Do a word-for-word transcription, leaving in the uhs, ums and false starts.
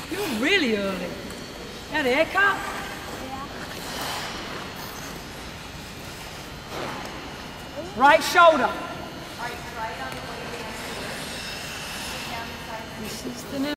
You're really early. You had a haircut? Yeah. Right shoulder. Right, right on the way down. Down the side. This is the